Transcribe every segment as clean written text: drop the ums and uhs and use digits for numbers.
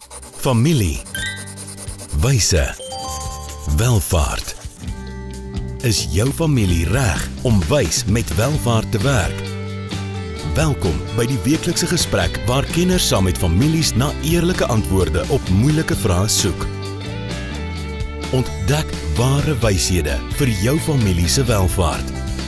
Familie, wyse, welvaart. Is jou familie reg om wys met welvaart te werk? Welkom by die weeklikse gesprek waar kenners saam met families na eerlike antwoorde op moeilike vrae soek. Ontdek ware wyshede vir jou familie se welvaart.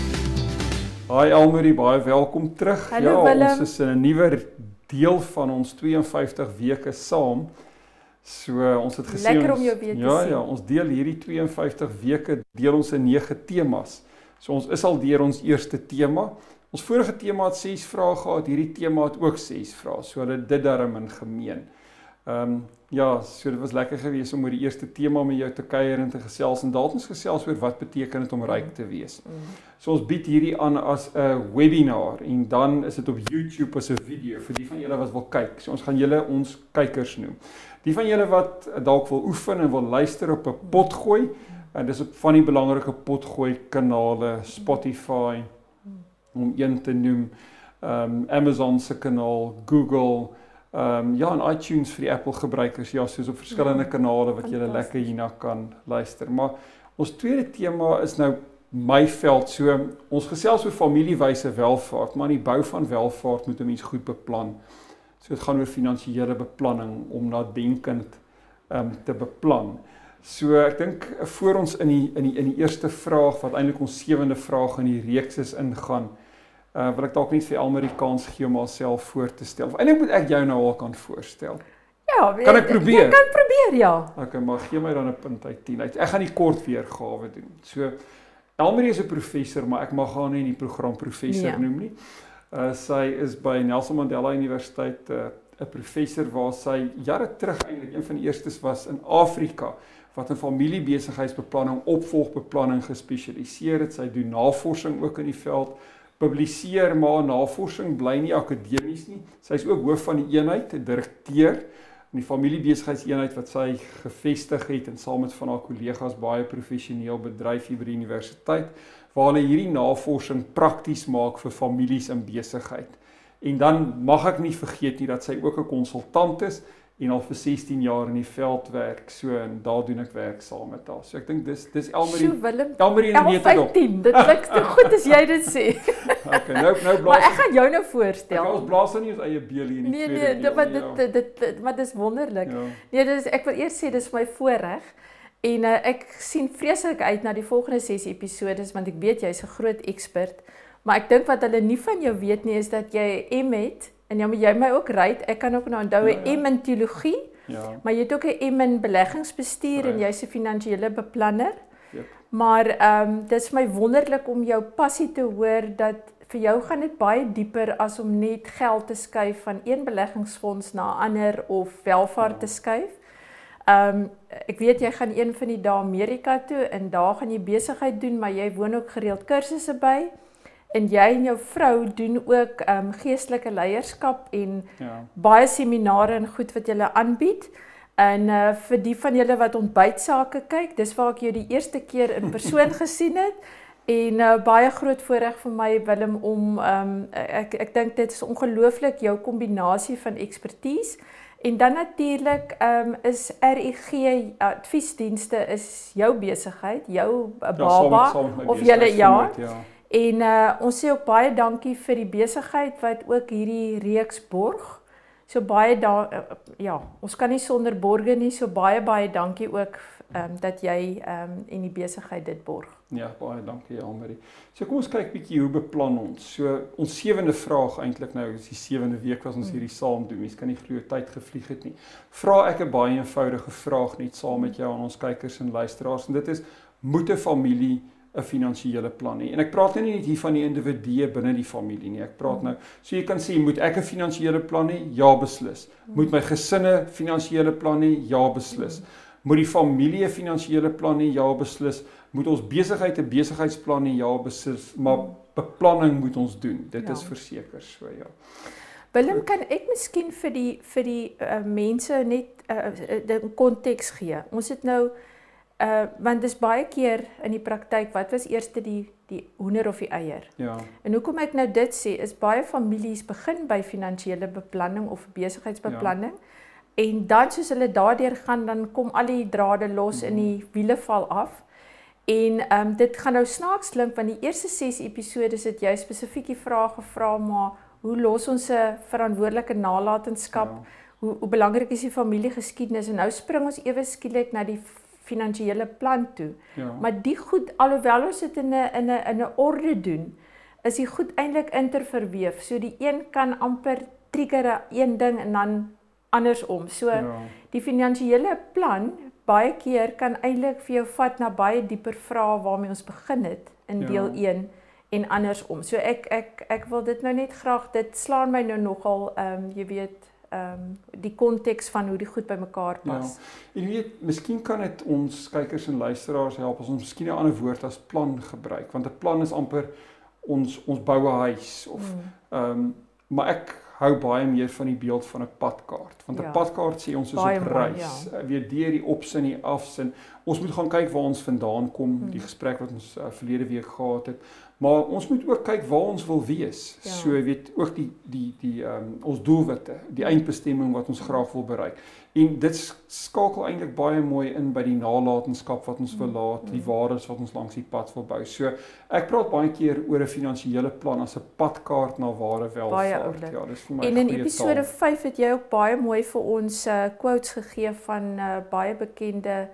Hi Elmarie, baie welkom terug. Hallo Willem. Ons is in 'n nuwe deel van ons 52 weke saam. So ons het gesê Lekker om jou weer te sien. Ja, ons deel hierdie 52 weke deel ons in 9 temas. So ons is al deur ons eerste tema. Ons vorige tema het 6 vrae gehad, hierdie tema het ook 6 vrae. So hulle dit darm in gemeen. So dit was lekker geweest om oor die eerste tema met jou te kuier en te gesels en daar het ons gesels oor wat beteken dit om ryk te wees. So ons bied hierdie aan as 'n webinar en dan is dit op YouTube as 'n video vir die van julle wat wil kyk. So ons gaan julle ons kykers noem. Die van julle wat dalk wil oefen en wil luister op 'n potgooi, dis op van die belangrike potgooi kanale, Spotify om een te noem, Amazon se kanaal, Google, en iTunes vir die Apple gebruikers, soos op verskillende kanale wat julle lekker hierna kan luister. Maar ons tweede tema is nou my veld, so ons gesels oor familiewyse welvaart, maar die bou van welvaart moet 'n mens goed beplan. So dit gaan oor finansiële beplanning, om nadenkend te beplan. So ek dink voor ons in die eerste vraag, wat eintlik ons 7de vraag in die reeks is ingaan, wil ek dalk net vir Elmarie kans gee om haarself voor te stel. Eintlik moet ek jou nou al kan voorstel. Ja, kan ek probeer? Jy kan probeer, ja. Okay, maar gee my dan 'n punt uit 10 uit. Ek gaan die kort weergawe doen. So Elmarie is 'n professor, maar ek mag haar nie in die program professor noem nie. Sy is by Nelson Mandela Universiteit 'n professor waar sy jare terug eintlik een van die eerstes was in Afrika wat in familiebesigheidsbeplanning, opvolgbeplanning gespesialiseer het. Sy doen navorsing ook in die veld, publiseer, maar navorsing bly nie akademies nie. Sy is ook hoof van die eenheid, 'n direkteur in die familiebesigheidseenheid wat sy gevestig het en saam met van haar kollegas baie professioneel bedryf hier by die universiteit, waar hulle hierdie navorsing prakties maak vir families in besigheid. En dan mag ek nie vergeet nie dat sy ook 'n konsultant is en al vir 16 jaar in die veld werk. So en daar doen ek werk saam met haar. So ek dink dis Elmarie. Elmarie in die metodop. 15, dit klink te goed as jy dit sê. Okay, nou blaas. Maar ek gaan jou nou voorstel. Ons blaas nou nie ons eie beelie in die tweede deel. Maar dis wonderlik. Ja. Nee, ek wil eers sê dis my voorreg. En ek sien vreeslik uit na die volgende 6 episodes want ek weet jy's 'n groot ekspert. Maar ek dink wat hulle nie van jou weet nie is dat jy 'n M het en ja, maar jy my ook ry. Ek kan ook nou onthou 'n M in teologie. Ja. Maar jy het ook 'n M in beleggingsbestuur en jy's 'n finansiële beplanner. Yep. Maar dit is my wonderlik om jou passie te hoor dat vir jou gaan dit baie dieper as om net geld te skuif van een beleggingsfonds na 'n ander of welvaart te skuif. Ek weet jy gaan een van die dae Amerika toe en daar gaan jy besigheid doen, maar jy woon ook gereeld kursusse by. En jy en jou vrou doen ook geestelike leierskap en baie seminare en goed wat julle aanbied. En vir die van julle wat ontbytsake kyk, dis waar ek jou die eerste keer in persoon gesien het. En baie groot voorreg vir my Willem om ek dink dit is ongelooflik jou kombinasie van ekspertise. En dan natuurlik is REG adviesdienste is jou besigheid, jou baba of julle En ons sê ook baie dankie vir die besigheid wat ook hierdie reeks borg. So baie ons kan nie sonder borge nie, so baie dankie ook dat jy en die besigheid dit borg. Ja, baie dankie Elmarie. So kom ons kyk bietjie hoe beplan ons. So ons 7de vraag eintlik nou, is die 7de week wat ons hierdie saam doen. Mens kan nie glo tyd gevlieg het nie. Vra ek 'n baie eenvoudige vraag net saam met jou en ons kykers en luisteraars en dit is: moet 'n familie 'n finansiële plan hê? En ek praat nou nie net hier van die individue binne die familie nie. Ek praat nou, so jy kan sê, moet ek 'n finansiële plan hê? Ja, beslis. Moet my gesin 'n finansiële plan hê? Ja, beslis. Moet die familie 'n finansiële plan hê? Ja, beslis. Moet ons besigheid 'n besigheidsplan hê? Ja, beslis. Maar beplanning moet ons doen. Dit is verseker so, ja. Willem, kan ek miskien vir die mense net 'n konteks gee? Ons het nou want dis baie keer in die praktyk, wat was eers die hoender of die eier? Ja. En hoekom ek nou dit sê, is baie families begin by finansiële beplanning of besigheidsbeplanning. En dan soos hulle daardeur gaan, dan kom al die drade los in die wiele val af. En dit gaan nou snaaks klink, want die eerste 6 episodes het jy spesifiek die vraag gevra, maar hoe los ons 'n verantwoordelike nalatenskap? Hoe belangrik is die familiegeskiedenis? En nou spring ons ewe skielik na die finansiële plan toe. Maar die goed, alhoewel ons dit in 'n orde doen, is die goed eintlik interverweef. So die een kan amper trigger een ding en dan andersom. So die finansiële plan baie keer kan eintlik vir jou vat na baie dieper vrae waarmee ons begin het in deel 1 en andersom. So ek wil dit nou net graag, dit slaan my nou nogal jy weet die konteks van hoe die goed by mekaar pas. En jy weet, miskien kan dit ons kykers en luisteraars help as ons miskien 'n ander woord as plan gebruik, want 'n plan is amper ons bou 'n huis of maar ek hou baie meer van die beeld van 'n padkaart, want 'n padkaart sê ons is op reis, weer deur die ops en die afs en ons moet gaan kyk waar ons vandaan kom, die gesprek wat ons verlede week gehad het, maar ons moet ook kyk waar ons wil wees. So jy weet ook ons doelwitte, die eindbestemming wat ons graag wil bereik. En dit skakel eintlik baie mooi in by die nalatenskap wat ons wil laat, die waardes wat ons langs die pad wil bou. So ek praat baie keer oor 'n finansiële plan as 'n padkaart na ware welvaart. Ja, dis vir my en in episode 5 het jy ook baie mooi vir ons quotes gegee van baie bekende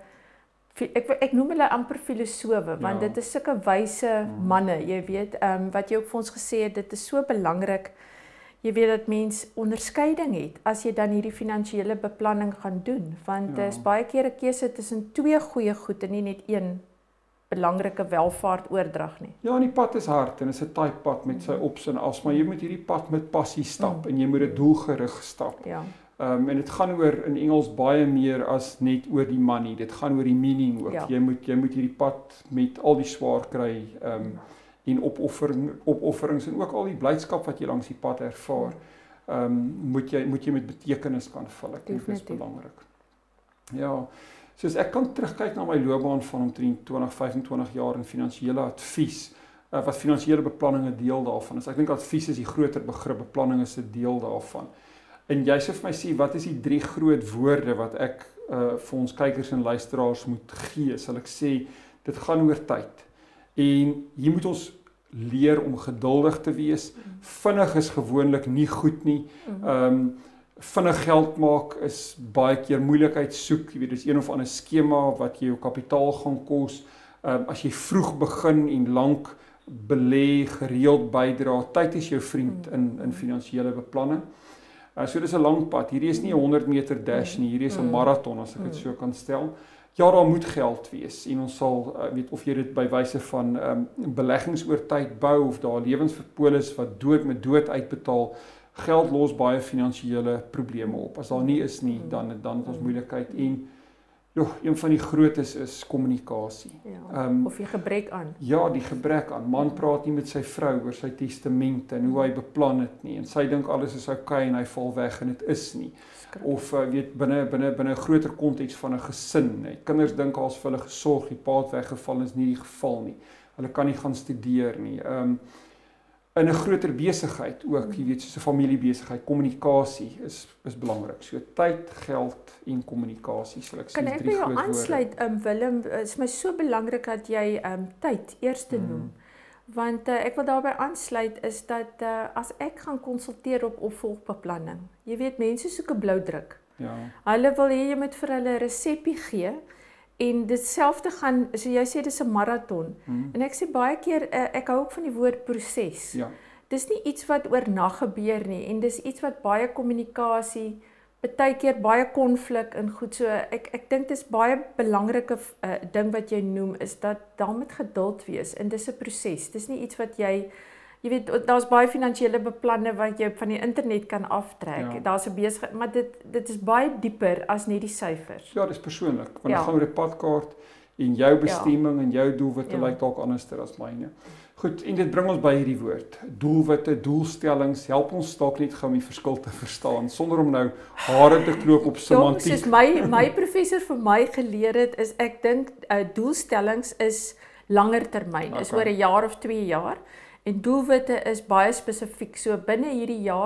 ek noem hulle amper filosowe, want dit is sulke wyse manne, jy weet, wat jy ook vir ons gesê het, dit is so belangrik, jy weet dat mens onderskeiding het, as jy dan hierdie finansiële beplanning gaan doen, want dit is baie keer 'n keuse tussen 2 goeie goed en nie net 1 belangrike welvaart oordrag nie. Ja, en die pad is hard en is 'n taai pad met sy ops en afs, maar jy moet hierdie pad met passie stap en jy moet dit doelgerig stap. En dit gaan oor in Engels baie meer as net oor die money. Dit gaan oor die meaning ook. Jy moet hierdie pad met al die swaar kry en opofferings en ook al die blydskap wat jy langs die pad ervaar. Moet jy met betekenis kan vul. Ek dink dit is belangrik. Ja, soos ek kan terugkyk na my loopbaan van omtrent 20-25 jaar in finansiële advies, wat finansiële beplanning 'n deel daarvan is. Ek dink advies is die groter begrip, beplanning is 'n deel daarvan. En jy sê vir my sê, wat is die 3 groot woorde wat ek vir ons kykers en luisteraars moet gee? Sal ek sê, dit gaan oor tyd. En hier moet ons leer om geduldig te wees. Vinnig is gewoonlik nie goed nie. Vinnig geld maak is baie keer moeilikheid soek. Jy weet, dis een of ander skema wat jou kapitaal gaan kos. As jy vroeg begin en lank belê, gereeld bydra, tyd is jou vriend in finansiële beplanning. So dis 'n lang pad. Hierdie is nie 'n 100 meter dash nie, hierdie is 'n maraton as ek dit so kan stel. Ja, daar moet geld wees en ons sal weet of jy dit by wyse van beleggings oor tyd bou of daar lewensverpolis wat met dood uitbetaal. Geld los baie finansiële probleme op. As daar nie is nie, dan het ons moeilikheid en een van die grootes is kommunikasie. Of die gebrek aan. Ja, die gebrek aan. Man praat nie met sy vrou oor sy testamente en hoe hy beplan het nie. En sy dink alles is oukei en hy val weg en dit is nie. Of weet binne 'n groter konteks van 'n gesin. Kinders dink as vir hulle gesorg, die pa het weggeval, is nie die geval nie. Hulle kan nie gaan studeer nie. In 'n groter besigheid ook, jy weet, soos 'n familiebesigheid, kommunikasie is belangrik. So tyd, geld en kommunikasie, sal ek sê, 3 groot woorde. Kan ek by jou aansluit, Willem, is my so belangrik dat jy tyd eers te noem. Want ek wil daarbey aansluit is dat as ek gaan konsulteer op opvolgbeplanning, jy weet, mense soek 'n blou druk. Hulle wil hê jy moet vir hulle 'n resepie gee. En ditselfde gaan, so jy sê dis 'n maraton. En ek sê baie keer, ek hou ook van die woord proses. Dis nie iets wat oornag gebeur nie en dis iets wat baie kommunikasie, baie keer baie konflik en goed so. Ek dink dis baie belangrike ding wat jy noem is dat daar moet geduld wees en dis 'n proses. Dis nie iets wat jy weet, daar's baie finansiële beplanne wat jy van die internet kan aftrek. Daar's 'n besigheid, maar dit is baie dieper as net die syfers. Ja, dis persoonlik. Want dit gaan oor 'n padkaart en jou bestemming en jou doelwitte lyk dalk anderster as myne. Goed, en dit bring ons by hierdie woord. Doelwitte, doelstellings, help ons dalk net gou om die verskil te verstaan sonder om nou hare te klop op semantiek. Soos my professor vir my geleer het, is ek dink doelstellings is langer termyn, is oor 'n jaar of 2 jaar. En doelwitte is baie spesifiek. So binne hierdie jaar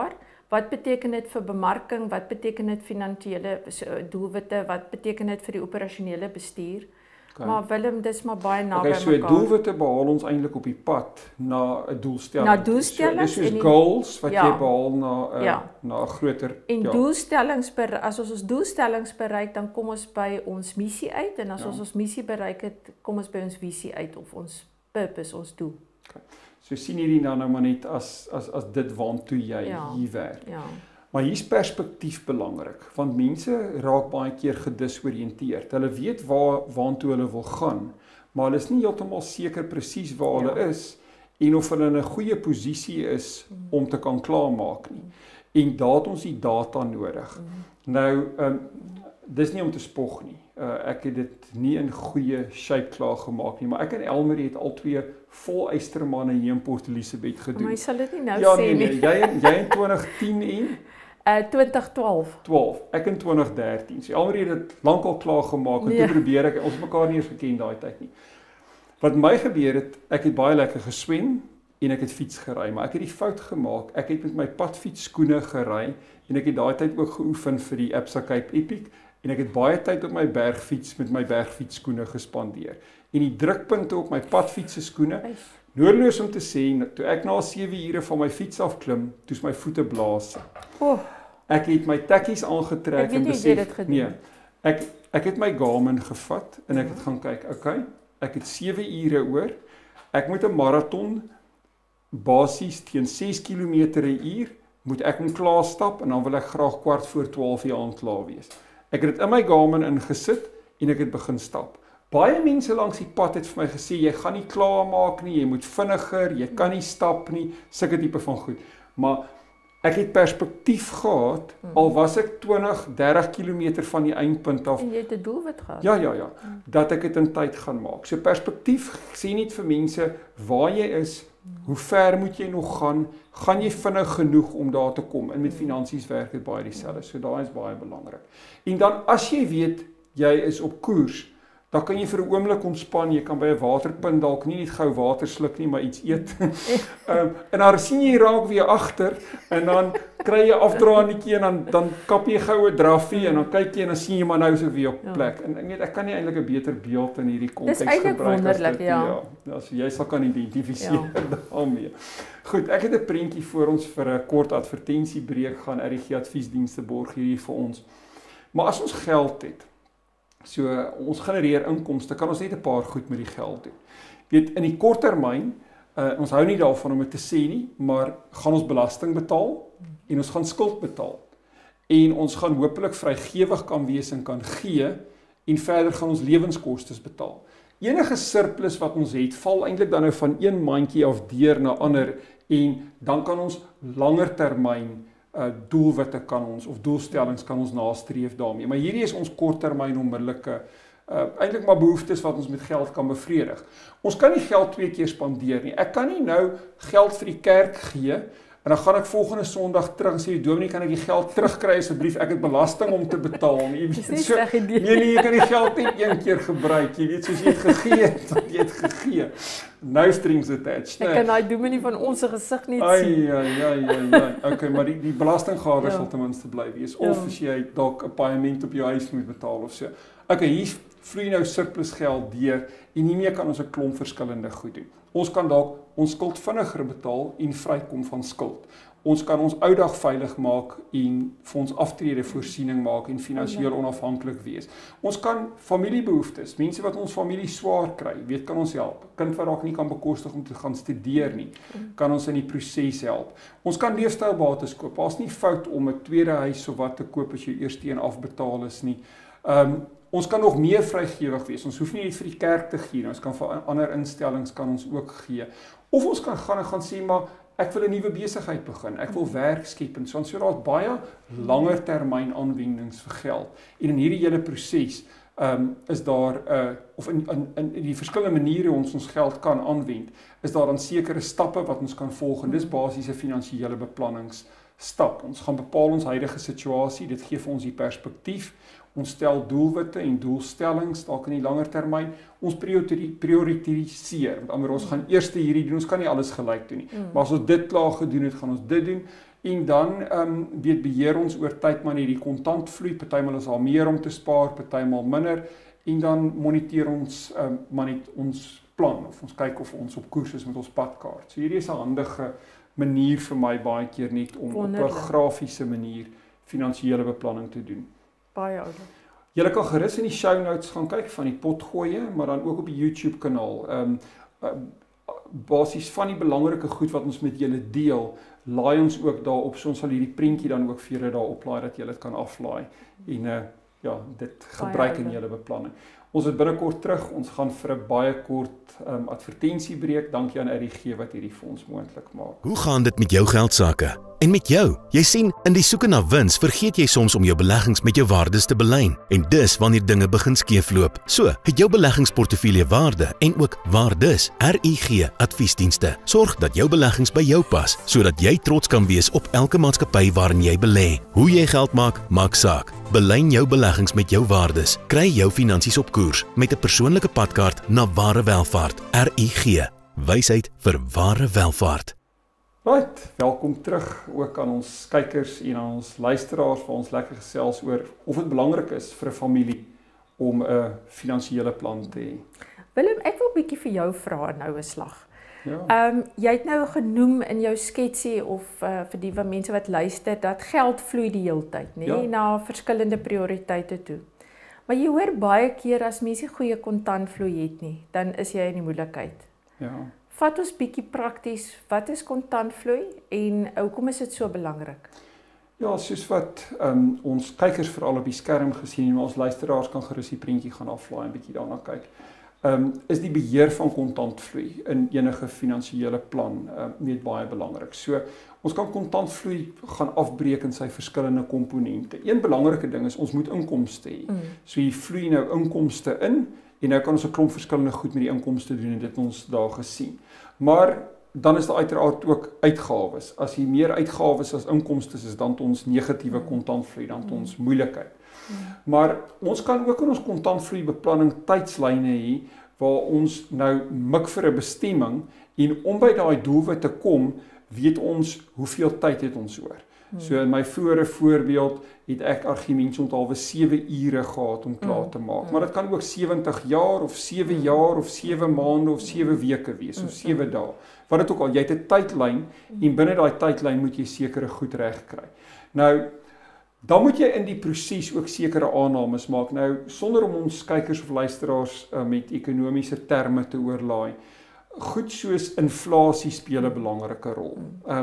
Wat beteken dit vir bemarking? Wat beteken dit finansiële doelwitte? Wat beteken dit vir die operasionele bestuur? Okay. Maar Willem, dis maar baie naby mekaar. So doelwitte behaal ons eintlik op die pad na 'n doelstelling. Na doelstellings. So, dis soos goals wat jy behaal na 'n groter En doelstellings as ons doelstellings bereik, dan kom ons by ons missie uit en as ons missie bereik het, kom ons by ons visie uit of ons purpose, ons doel. Okay. So sien hierdie nou maar net as dit waantoe jy hier werk. Ja. Maar hier's perspektief belangrik, want mense raak baie keer gedisoriënteerd. Hulle weet waantoe hulle wil gaan, maar hulle is nie heeltemal seker presies waar hulle is en of hulle in 'n goeie posisie is om te kan klaarmaak nie. En daar het ons die data nodig. Nou, dis nie om te spog nie. Ek het dit nie in goeie shape klaar gemaak nie, maar ek en Elmarie het al 2 vol eystermanne hier in Port Elizabeth gedoen. Maar jy sal dit nie nou sê nie. Jy in 2010 en 2012. 12. Ek in 2013. So Elmarie het dit lankal klaar gemaak en toe probeer ek, ons mekaar nie eens geken daai tyd nie. Wat my gebeur het, ek het baie lekker geswem en ek het fiets gery, maar ek het die fout gemaak. Ek het met my padfiets skoene gery en ek het daai tyd ook geoefen vir die Absa Cape Epic en ek het baie tyd op my bergfiets met my bergfietsskoene gespandeer. En die drukpunte op my padfiets se skoene, noodloos om te sê, toe ek na 7 ure van my fiets af klim, toe's my voete blaas. Ek het my tekkies aangetrek en besef, ek het my Garmin gevat en ek het gaan kyk, okay, ek het 7 ure oor, ek moet 'n marathon basies teen 6 km/h, moet ek hom klaar stap en dan wil ek graag 11:15 die aand klaar wees. Ek het dit in my Garmin ingesit en ek het begin stap. Baie mense langs die pad het vir my gesê, jy gaan nie klaar maak nie, jy moet vinniger, jy kan nie stap nie, sulke tipe van goed. Maar ek het perspektief gehad, al was ek 20, 30 km van die eindpunt af. En jy het 'n doelwit gehad. Ja, dat ek dit in tyd gaan maak. So perspektief sê nie vir mense waar jy is, hoe ver moet jy nog gaan jy vinnig genoeg om daar te kom? En met finansies werk dit baie dieselfde. So daai is baie belangrik. En dan as jy weet jy is op koers, dan kan jy vir 'n oomblik ontspan, jy kan by 'n waterpunt dalk nie net gou water sluk nie, maar iets eet. En dan sien jy raak weer agter en dan kry jy afdraandjie en dan kap jy gou 'n draffie en dan kyk jy en dan sien jy maar nou is ek weer op plek. En ek weet ek kan nie eintlik 'n beter beeld in hierdie konteks gebruik. Dis eintlik wonderlik, ja. So jy sal kan identifiseer daarmee. Goed, ek het 'n prentjie vir ons vir 'n kort advertensiebreek gaan RGG Adviesdienste borg hierdie vir ons. Maar as ons geld het, so ons genereer inkomste, kan ons net 'n paar goed met die geld doen. Weet, in die kort termyn, ons hou nie daarvan om dit te sê nie, maar gaan ons belasting betaal en ons gaan skuld betaal. En ons gaan hopelik vrygewig kan wees en kan gee en verder gaan ons lewenskostes betaal. Enige surplus wat ons het, val eintlik dan nou van een mandjie af deur na ander en dan kan ons langer termyn doelwitte of doelstellings kan ons nastreef daarmee. Maar hierdie is ons korttermyn onmiddellike eintlik maar behoeftes wat ons met geld kan bevredig. Ons kan nie geld 2 keer spandeer nie. Ek kan nie nou geld vir die kerk gee en dan gaan ek volgende Sondag terug en sê, dominee, kan ek die geld terugkry asseblief? Ek het belasting om te betaal. Jy weet, dis nie 'n sleg idee. Nee, jy kan die geld net 1 keer gebruik. Jy weet, soos jy het gegee, jy het gegee. No strings attached. Ek kan daai dominee van ons se gesig net sien. Ja. Okay, maar die belastinggawes sal ten minste bly wees. Of as jy dalk 'n paaiement op jou huis moet betaal of so. Okay, hier vloei nou surplus geld deur en hiermee kan ons 'n klomp verskillende goed doen. Ons kan dalk ons skuld vinniger betaal en vrykom van skuld. Ons kan ons ou dag veilig maak en vir ons aftrede voorsiening maak en finansiëel onafhanklik wees. Ons kan familiebehoeftes, mense wat ons familie swaar kry, weet kan ons help. Kind wat dalk nie kan bekostig om te gaan studeer nie, kan ons in die proses help. Ons kan leefstylbates koop. Daar's nie fout om 'n tweede huis of wat te koop as jy eers een afbetaal is nie. Ons kan nog meer vrygewig wees. Ons hoef nie net vir die kerk te gee, ons kan vir ander instellings kan ons ook gee. Of ons kan gaan sê maar ek wil 'n nuwe besigheid begin. Ek wil werk skep en so daar's baie langer termyn aanwendings vir geld. En in hierdie hele proses is daar of in die verskillende maniere hoe ons geld kan aanwend, is daar dan sekere stappe wat ons kan volg en dis basiese finansiële beplanningsstap. Ons gaan bepaal ons huidige situasie, dit gee vir ons die perspektief. Ons stel doelwitte en doelstellings dalk in die langer termyn. Ons prioritiseer. Met ander woorde, ons gaan eers hierdie doen. Ons kan nie alles gelyk doen nie. Maar as ons dit klaar gedoen het, gaan ons dit doen En dan weet beheer ons oor tyd maar net die kontantvloei, partymal is al meer om te spaar, partymal minder, en dan moniteer ons maar net ons plan, of ons kyk of ons op koers is met ons padkaart. So hierdie is 'n handige manier vir my baie keer net om op 'n grafiese manier finansiële beplanning te doen. Baie oulik. Julle kan gerus in die show notes gaan kyk van die potgoeie, maar dan ook op die YouTube kanaal. Basies van die belangrike goed wat ons met julle deel, laai ons ook daarop, so ons sal hierdie prentjie dan ook vir julle daar oplaai dat julle dit kan aflaai en ja, dit gebruik in julle beplanning. Ons is binnekort terug, ons gaan vir 'n baie kort advertensiebreek. Dankie aan RGG wat hierdie vir ons moontlik maak. Hoe gaan dit met jou geldsaake? En met jou? Jy sien, in die soeke na wins vergeet jy soms om jou beleggings met jou waardes te belyn. En dis wanneer dinge begin skeefloop. So, het jou beleggingsportefeulje waarde en ook waardes. RGG Adviesdienste sorg dat jou beleggings by jou pas, sodat jy trots kan wees op elke maatskappy waarin jy belê. Hoe jy geld maak, maak saak. Belyn jou beleggings met jou waardes. Kry jou finansies op koers met 'n persoonlike padkaart na ware welvaart. RGG, wysheid vir ware welvaart. Right, welkom terug ook aan ons kykers en aan ons luisteraars vir ons lekker gesels oor of dit belangrik is vir 'n familie om 'n finansiële plan te hê. Willem, ek wil bietjie vir jou vra nou 'n slag. Ja. Jy het nou genoem in jou sketsie of vir die mense wat luister dat geld vloei die heeltyd, nê, Ja. na verskillende prioriteite toe. Maar jy hoor baie keer as mense goeie kontantvloei het nie, dan is jy in die moeilikheid. Ja. Vat ons bietjie prakties, wat is kontantvloei en hoekom is dit so belangrik? Ja, soos wat ons kykers veral op die skerm gesien, maar ons luisteraars kan gerus die prentjie gaan aflaai en bietjie daarna kyk. Is die beheer van kontantvloei in enige finansiële plan net baie belangrik. So, ons kan kontantvloei gaan afbreek in sy verskillende komponente. Een belangrike ding is ons moet inkomste hê. So jy vloei nou inkomste in en nou kan ons 'n klomp verskillende goed met die inkomste doen en dit ons daar gesien. Maar dan is daar uiteraard ook uitgawes. As jy meer uitgawes as inkomste is, dan het ons negatiewe kontantvloei, dan het ons moeilikheid. Maar ons kan ook in ons kontantvloei beplanning tydslyne hê waar ons nou mik vir 'n bestemming en om by daai doelwit te kom, weet ons hoeveel tyd het ons oor. So in my vorige voorbeeld het ek argumentsonthaalwe 7 ure gehad om klaar te maak. Maar dit kan ook 70 jaar of 7 jaar of 7 maande of 7 weke wees of 7 dae. Wat dit ook al, jy het 'n tydlyn en binne daai tydlyn moet jy sekere goed regkry. Nou dan moet jy in die proses ook sekere aannames maak. Nou sonder om ons kykers of luisteraars met ekonomiese terme te oorlaai. Goed soos inflasie speel 'n belangrike rol.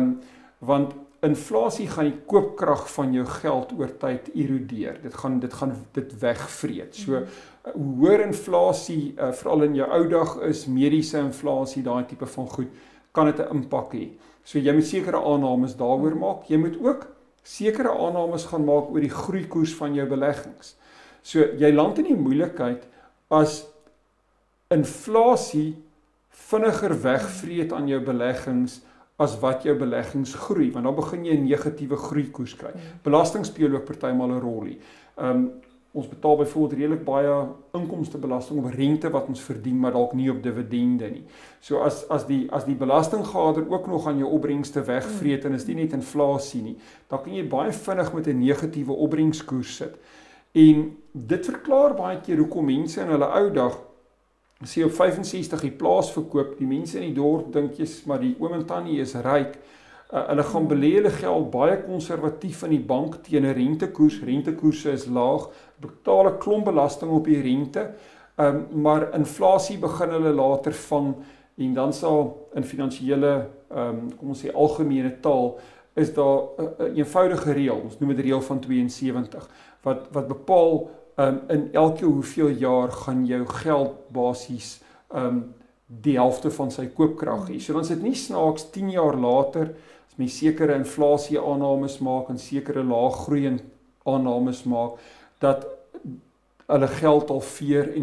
Want inflasie gaan die koopkrag van jou geld oor tyd erodeer. Dit wegvreet. So hoe hoër inflasie veral in jou ou dag is, mediese inflasie, daai tipe van goed, kan dit 'n impak hê. So jy moet sekere aannames daaroor maak. Jy moet ook sekere aannames gaan maak oor die groeikoers van jou beleggings. So jy land in die moeilikheid as inflasie vinniger wegvreet aan jou beleggings as wat jou beleggings groei, want dan begin jy 'n negatiewe groeikoers kry. Belasting speel ook partymal 'n rol. Ons betaal byvoorbeeld redelik baie inkomstebelasting op rente wat ons verdien, maar dalk nie op dividende nie. So as die belastinggader ook nog aan jou opbrengste wegvreet en is nie net inflasie nie, dan kan jy baie vinnig met 'n negatiewe opbrengskoers sit. En dit verklaar baie keer hoekom mense in hulle ou dag as jy op 65 die plaas verkoop, die mense in die dorp dink jy's maar die oom en tannie is ryk. Hulle gaan belê hulle geld baie konservatief in die bank teen 'n rentekoers. Rentekoerse is laag, betaal 'n klomp belasting op die rente, maar inflasie begin hulle later vang en dan sal in finansiële kom ons sê algemene taal is daar 'n eenvoudige reël. Ons noem dit reël van 72 wat bepaal in elke hoeveel jaar gaan jou geld basies die helfte van sy koopkrag hê. So dan is dit nie snaaks 10 jaar later as mens sekere inflasie aannames maak en sekere laag groei aannames maak dat hulle geld halveer en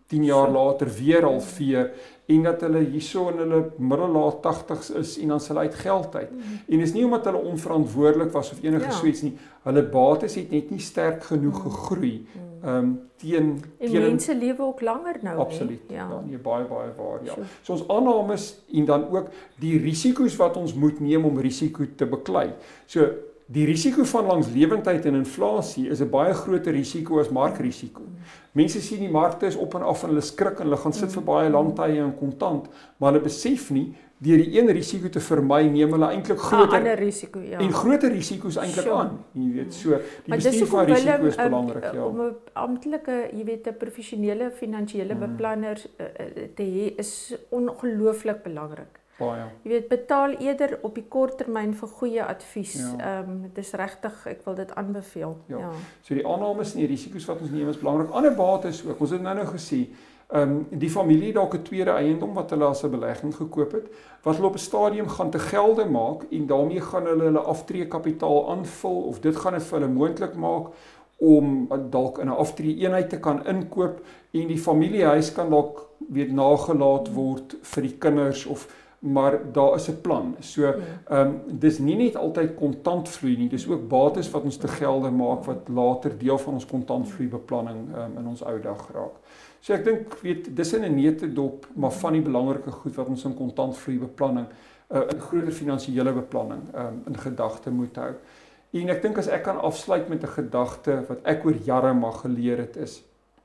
10 jaar later weer halveer en dat hulle hierso in hulle middellaat 80's is en dan hulle uit geld uit. En dis nie omdat hulle onverantwoordelik was of enige so iets nie. Hulle bates het net nie sterk genoeg gegroei teen mense lewe ook langer nou. Absoluut. Ja, nee, baie waar, ja. So ons aannames en dan ook die risiko's wat ons moet neem om risiko te beklei. So die risiko van langslewendheid en inflasie is 'n baie groter risiko as markrisiko. Mense sien die markte is op en af en hulle skrik en hulle gaan sit vir baie lang tye in kontant, maar hulle besef nie deur die een risiko te vermy neem hulle eintlik groter ander risiko, ja. En groter risiko's eintlik aan. Jy weet, so die bestuur van risiko is belangrik, ja. Om 'n amptelike, jy weet, 'n professionele finansiële beplanner te hê is ongelooflik belangrik. Baie. Jy weet, betaal eerder op die kort termyn vir goeie advies. Dis regtig, ek wil dit aanbeveel. Ja. So die aannames en die risiko's wat ons neem is belangrik. Ander bates ook. Ons het nou gesê, die familie dalk 'n tweede eiendom wat hulle as 'n belegging gekoop het, wat hulle op 'n stadium gaan te gelde maak en daarmee gaan hulle aftreekapitaal aanvul of dit gaan dit vir hulle moontlik maak om dalk in 'n aftreeeenheid te kan inkoop en die familiehuis kan dalk weer nagelaat word vir die kinders of maar daar is 'n plan. So dis nie net altyd kontantvloei nie, dis ook bates wat ons te gelde maak wat later deel van ons kontantvloeibeplanning in ons ou dag raak. So ek dink weet dis in 'n neutedop, maar van die belangrike goed wat ons in kontantvloeibeplanning in groter finansiële beplanning in gedagte moet hou. En ek dink as ek kan afsluit met 'n gedagte wat ek oor jare maar geleer het is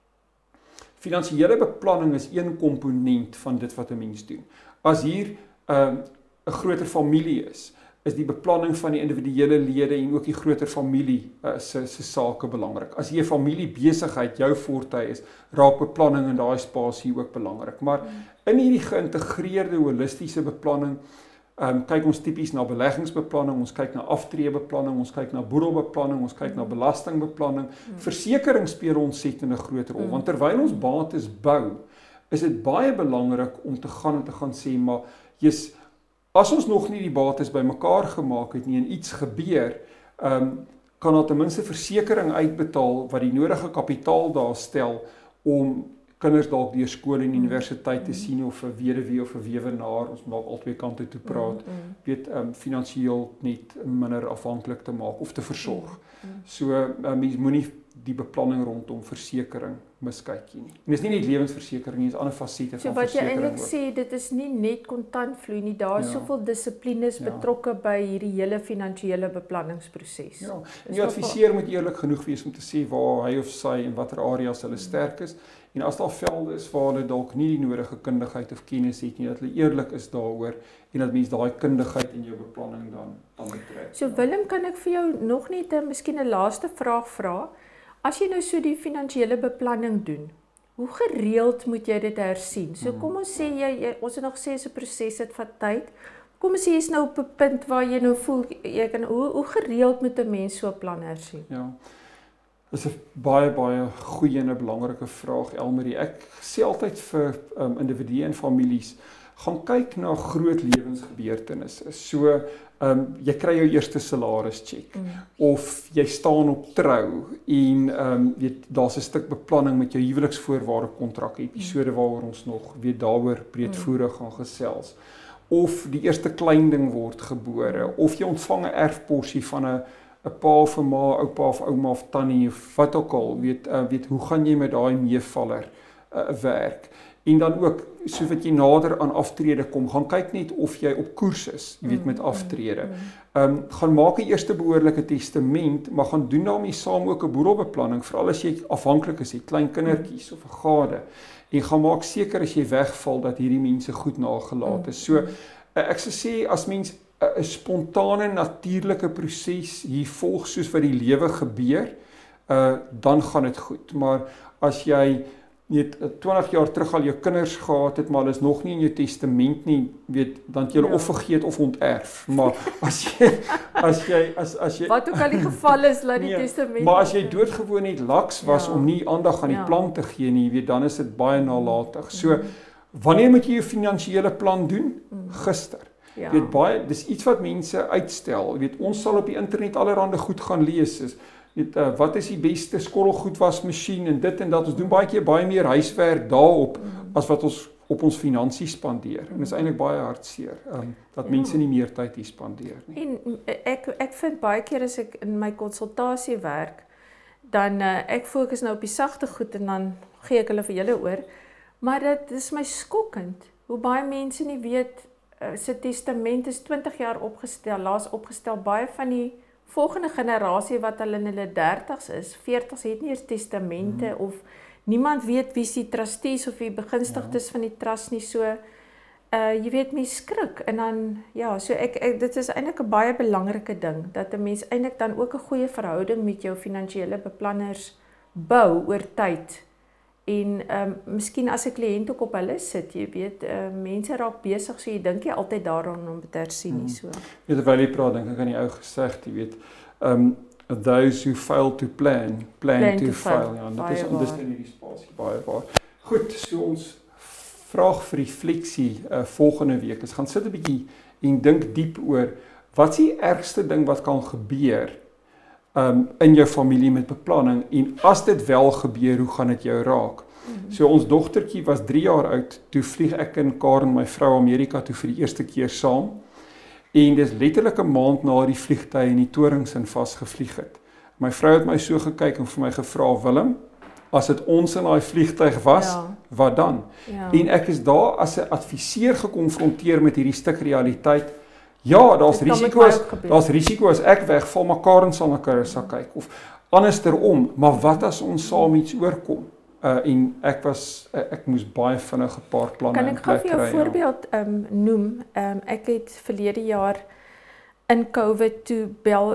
finansiële beplanning is een komponent van dit wat 'n mens doen. As hier 'n groter familie is die beplanning van die individuele lede en ook die groter familie se sake belangrik. As jy 'n familiebesigheid jou forte is, raak beplanning in daai spasie ook belangrik. Maar in hierdie geïntegreerde holistiese beplanning kyk ons tipies na beleggingsbeplanning, ons kyk na aftreebeplanning, ons kyk na boedelbeplanning, ons kyk na belastingbeplanning. Versekering speel 'n ontsettende groot rol, want terwyl ons bates bou, is dit baie belangrik om te gaan sê, maar as ons nog nie die bates bymekaar gemaak het nie en iets gebeur, kan daar ten minste versekering uitbetaal wat die nodige kapitaal daar stel om kinders dalk deur skool en universiteit te sien of 'n weduwee of 'n weewenaar, ons moet albei kante toe praat, weet finansiëel net minder afhanklik te maak of te versorg. So mens moenie die beplanning rondom versekering miskyk nie. En dis nie net lewensversekering nie, dis ander fasette van versekering. So wat jy eintlik sê, dit is nie net kontantvloei nie, daar is soveel dissiplines betrokke by hierdie hele finansiële beplanningsproses. Ja, en die adviseur moet eerlik genoeg wees om te sê waar hy of sy en watter areas hulle sterk is. En as daar velde is waar hulle dalk nie die nodige kundigheid of kennis het nie, dat hulle eerlik is daaroor en dat mens daai kundigheid in jou beplanning dan betrek. So Willem, kan ek vir jou nog net miskien 'n laaste vraag vra? As jy nou so die finansiële beplanning doen, hoe gereeld moet jy dit hersien? So kom ons sê ons het nog gesê is 'n proses, dit vat tyd. Kom ons sê jy's nou op 'n punt waar jy nou voel jy kan hoe gereeld moet 'n mens so 'n plan hersien? Ja. Dis 'n baie goeie en 'n belangrike vraag, Elmarie. Ek sê altyd vir individue en families, gaan kyk na groot lewensgebeurtenisse. So jy kry jou eerste salarischeck of jy staan op trou en weet daar's 'n stuk beplanning met jou huweliksvoorwaarde kontrak episode waaroor ons nog weer daaroor breedvoerig gaan gesels. Of die eerste klein ding word gebore of jy ontvang 'n erfporsie van 'n pa of 'n ma, oupa of ouma of tannie of wat ook al, weet hoe gaan jy met daai meevaller werk? En dan ook, so wat jy nader aan aftrede kom, gaan kyk net of jy op koers is, jy weet, met aftrede. Gaan maak 'n eerste behoorlike testament, maar gaan doen daarmee saam ook 'n boedelbeplanning, veral as jy afhanklik is, jy klein kindertjies of 'n gade. En gaan maak seker as jy wegval dat hierdie mense goed nagelaat is. So ek sou sê as mens 'n spontane natuurlike proses hier volg soos wat die lewe gebeur, dan gaan dit goed. Maar as jy net 20 jaar terug al jou kinders gehad het, maar hulle is nog nie in jou testament nie, weet, dan het jy hulle of vergeet of onterf. Maar as jy wat ook al die geval is, laat die testament. Maar as jy doodgewoon net laks was om nie aandag aan die plan te gee nie, weet, dan is dit baie nalatig. So wanneer moet jy jou finansiële plan doen? Gister. Weet, dis iets wat mense uitstel. Weet, ons sal op die internet allerhande goed gaan lees. Wat is die beste skottelgoedwasmasjien en dit en dat. Ons doen baie keer baie meer huiswerk daarop as wat ons op ons finansies spandeer. En dit is eintlik baie hartseer dat mense nie meer tyd hier spandeer nie. En ek vind baie keer as ek in my konsultasie werk, dan ek fokus nou op die sagte goed en dan gee ek hulle vir julle oor. Maar dit is my skokkend hoe baie mense nie weet sy testament is 20 jaar laas opgestel. Baie van die volgende generasie wat hulle in hulle 30's is, 40's het nie eers testamente of niemand weet wie is die trustees of die begunstigdes van die trust nie. So jy weet mens skrik en dan so dit is eintlik 'n baie belangrike ding dat 'n mens eintlik dan ook 'n goeie verhouding met jou finansiële beplanners bou oor tyd. En miskien as 'n kliënt ook op hulle sit, jy weet, mense raak besig, so jy dink jy altyd daaraan om te hersien nie so. Weet terwyl jy praat, dink ek aan die ou gesegde, jy weet, those who fail to plan to fail. Ja, dit is in hierdie spasie baie waar. Goed, so ons vraag vir refleksie volgende week. Ons gaan sit 'n bietjie en dink diep oor wat is die ergste ding wat kan gebeur in jou familie met beplanning en as dit wel gebeur, hoe gaan dit jou raak? So ons dogtertjie was 3 jaar oud, toe vlieg ek en Karen, my vrou, Amerika toe vir die eerste keer saam. En dis letterlik 'n maand na die vliegtye in die torings in vasgevlieg het. My vrou het my so gekyk en vir my gevra, Willem, as dit ons in daai vliegtuig was, wat dan? Ja. En ek is daar as 'n adviseur gekonfronteer met hierdie stuk realiteit. Ja, daar's risiko as ek wegval, maar Karen sal na Carissa kyk of andersom, maar wat as ons saam iets oorkom? En ek moes baie vinnig 'n paar planne in plek kry. Kan ek gou vir jou 'n voorbeeld noem? Ek het verlede jaar in COVID toe bel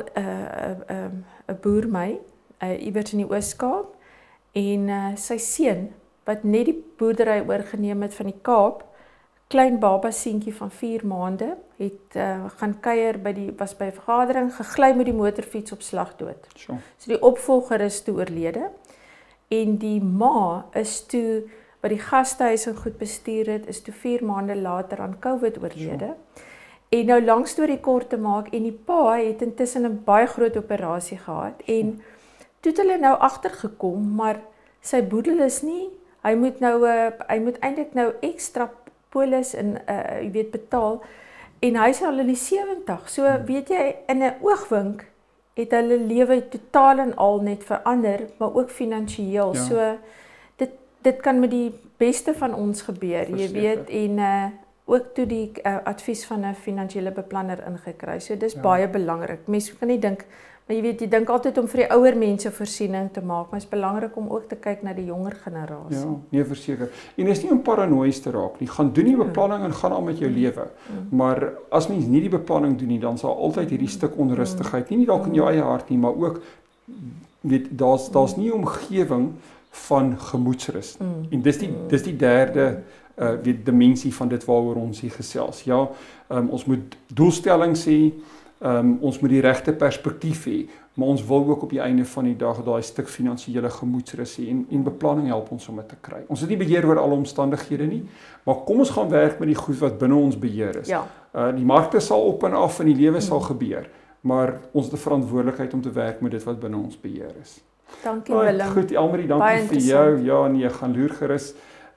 'n boer my iewers in die Oos-Kaap en sy seun wat net die boerdery oorgeneem het van die Kaap, klein baba seentjie van 4 maande, het gaan kuier was by 'n vergadering, gegly met die motorfiets op slag dood. Sure. So die opvolger is toe oorlede. En die ma is toe, wat die gastehuis en goed bestuur het, is toe 4 maande later aan COVID oorlede. Sure. En nou lang storie kort te maak, en die pa het intussen 'n baie groot operasie gehad, en toe het hulle nou agtergekom, maar sy boedel is nie, hy moet eintlik nou ekstra polis en jy weet betaal, en hy is al in die 70, so weet jy, in 'n oogwink, het hulle lewe totaal en al net verander, maar ook finansiëel. Ja. So dit kan met die beste van ons gebeur, jy weet, en ook toe die advies van 'n finansiële beplanner ingekry. So dis baie belangrik. Mense kan nie dink, maar jy weet, jy dink altyd om vir die ouer mense voorsiening te maak, maar is belangrik om ook te kyk na die jonger generasie. Ja, nee, verseker. En is nie om paranoïes te raak nie. Gaan doen die beplanning en gaan aan met jou lewe. Maar as mens nie die beplanning doen nie, dan sal altyd hierdie stuk onrustigheid, nie dalk in jou eie hart nie, maar ook weet daar's nie omgewing van gemoedsrus. En dis die derde dimensie van dit waaroor ons hier gesels. Ja, ons moet doelstellings hê. Ons moet die regte perspektief hê, maar ons wil ook op die einde van die dag daai stuk finansiële gemoedsrus hê en beplanning help ons om dit te kry. Ons het nie beheer oor alle omstandighede nie, maar kom ons gaan werk met die goed wat binne ons beheer is. Ja. Die markte sal op en af en die lewe sal gebeur, maar ons het 'n verantwoordelikheid om te werk met dit wat binne ons beheer is. Dankie Willem. Goed, Elmarie, dankie vir jou. Ja, nee, gaan loer gerus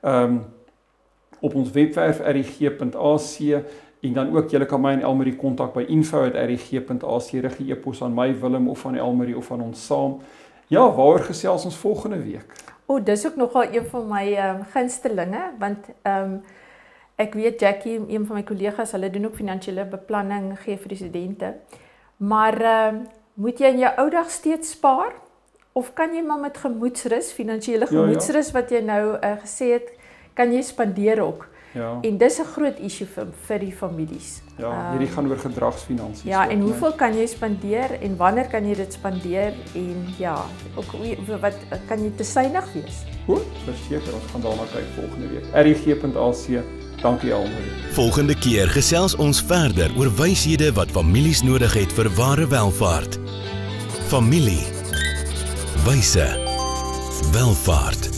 op ons webwerf rig.ac. En dan ook, julle kan my en Elmarie kontak by info@rig.ac, rig e-pos aan my, Willem, of aan Elmarie, of aan ons saam. Ja, waaroor gesels ons volgende week? Dis ook nogal een van my gunstelinge, want ek weet Jackie, een van my kollegas, hulle doen ook finansiële beplanning, gee vir die studente. Maar moet jy in jou ou dag steeds spaar? Of kan jy maar met gemoedsrus, finansiële gemoedsrus, wat jy nou gesê het, kan jy spandeer ook? Ja. En dis 'n groot issue vir die families. Ja, hierdie gaan oor gedragsfinansies. Ja, en hoeveel kan jy spandeer en wanneer kan jy dit spandeer en ja, ook wat kan jy te synig wees? Goed, verseker, ons gaan daarna kyk volgende week. rig.ac. Dankie Elmarie. Volgende keer gesels ons verder oor wyshede wat families nodig het vir ware welvaart. Familie. Wyse. Welvaart.